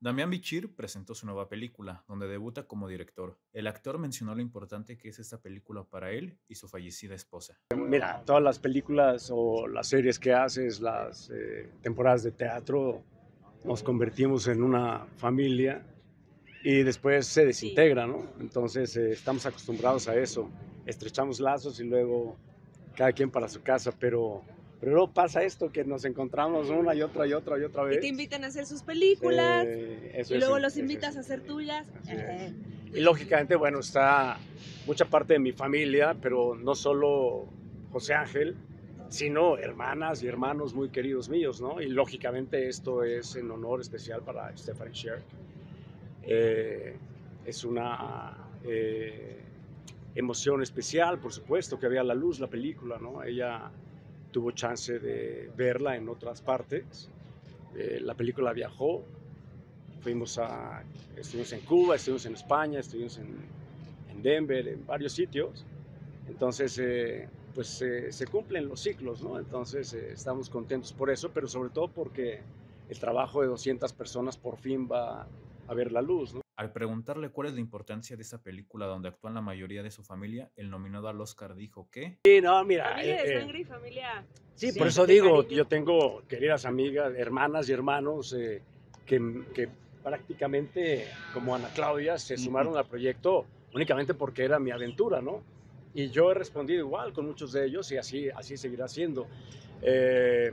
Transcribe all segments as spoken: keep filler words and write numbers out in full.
Damián Bichir presentó su nueva película, donde debuta como director. El actor mencionó lo importante que es esta película para él y su fallecida esposa. Mira, todas las películas o las series que haces, las eh, temporadas de teatro, nos convertimos en una familia y después se desintegra, ¿no? Entonces eh, estamos acostumbrados a eso, estrechamos lazos y luego cada quien para su casa, pero, pero luego pasa esto, que nos encontramos una y otra y otra y otra Y vez. te invitan a hacer sus películas, Eh, eso y es, luego los eso invitas es. a hacer tuyas. Así es. Eh, Y lógicamente, bueno, está mucha parte de mi familia, pero no solo José Ángel, sino hermanas y hermanos muy queridos míos, ¿no? Y lógicamente esto es en honor especial para Stephanie Scherk. Eh, es una eh, emoción especial, por supuesto, que vea la luz la película, ¿no? Ella tuvo chance de verla en otras partes. Eh, la película viajó, fuimos a, estuvimos en Cuba, estuvimos en España, estuvimos en, en Denver, en varios sitios. Entonces, eh, pues eh, se cumplen los ciclos, ¿no? Entonces, eh, estamos contentos por eso, pero sobre todo porque el trabajo de doscientas personas por fin va a ver la luz, ¿no? Al preguntarle cuál es la importancia de esta película donde actúan la mayoría de su familia, el nominado al Oscar dijo que Sí, no, mira. familia eh, de eh, sangre y familia. Sí, Sí, por eso de digo, cariño. yo tengo queridas amigas, hermanas y hermanos eh, que, que prácticamente, como Ana Claudia, se sumaron al proyecto únicamente porque era mi aventura, ¿no? Y yo he respondido igual con muchos de ellos y así, así seguirá siendo. Eh,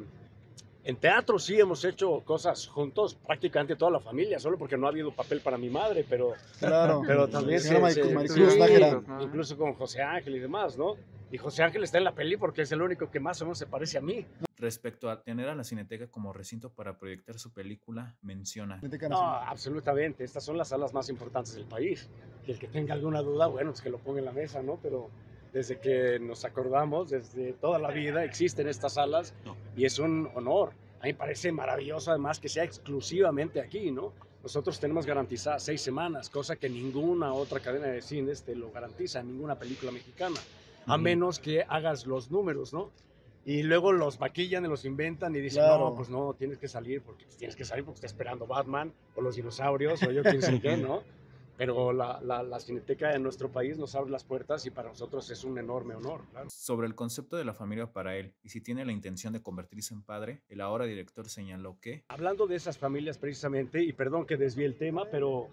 en teatro sí hemos hecho cosas juntos, prácticamente toda la familia, solo porque no ha habido papel para mi madre, pero, Claro, pero también señora se, Maricu- se- Maricruz sí, Nájera. incluso con José Ángel y demás, ¿no? Y José Ángel está en la peli porque es el único que más o menos se parece a mí. respecto a tener a la Cineteca como recinto para proyectar su película, menciona: Cineteca No, Nacional. absolutamente. Estas son las salas más importantes del país. Y el que tenga alguna duda, bueno, pues que lo ponga en la mesa, ¿no? Pero desde que nos acordamos, desde toda la vida, existen estas salas y es un honor. A mí me parece maravilloso, además, que sea exclusivamente aquí, ¿no? Nosotros tenemos garantizadas seis semanas, cosa que ninguna otra cadena de cines te lo garantiza, ninguna película mexicana, a Ujú. menos que hagas los números, ¿no? Y luego los maquillan y los inventan y dicen, Claro. no, pues no, tienes que salir porque tienes que salir porque está esperando Batman o los dinosaurios o yo quién sé qué, ¿no? Pero la, la, la Cineteca de nuestro país nos abre las puertas y para nosotros es un enorme honor, claro. Sobre el concepto de la familia para él y si tiene la intención de convertirse en padre, el ahora director señaló que Hablando de esas familias precisamente, y perdón que desvíe el tema, pero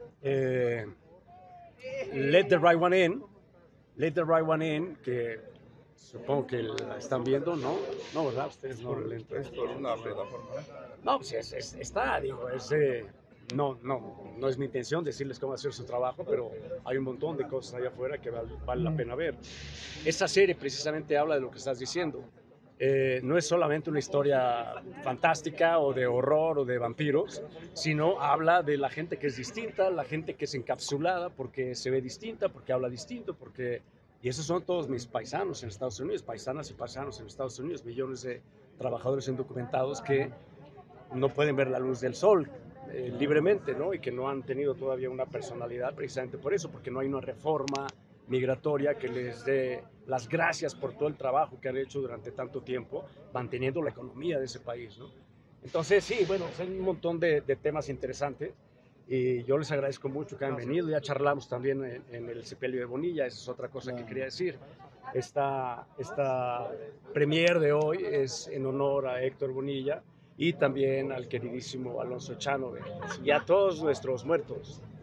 eh, Let the Right One In, Let the Right One In, que supongo que la están viendo, ¿no? No, ¿verdad? Ustedes no lo leen. Es por una plataforma. No, pues es, es- está, digo, es, eh, no, no, no es mi intención decirles cómo hacer su trabajo, pero hay un montón de cosas allá afuera que val- vale la pena ver. Esta serie precisamente habla de lo que estás diciendo. Eh, no es solamente una historia fantástica o de horror o de vampiros, sino habla de la gente que es distinta, la gente que es encapsulada porque se ve distinta, porque habla distinto, porque... Y esos son todos mis paisanos en Estados Unidos, paisanas y paisanos en Estados Unidos, millones de trabajadores indocumentados que no pueden ver la luz del sol eh, libremente, ¿no? Y que no han tenido todavía una personalidad precisamente por eso, porque no hay una reforma migratoria que les dé las gracias por todo el trabajo que han hecho durante tanto tiempo, manteniendo la economía de ese país, ¿no? Entonces, sí, bueno, hay un montón de, de temas interesantes y yo les agradezco mucho que han venido. Ya charlamos también en, en el sepelio de Bonilla, esa es otra cosa que quería decir. Esta, esta premier de hoy es en honor a Héctor Bonilla y también al queridísimo Alonso Echanove y a todos nuestros muertos.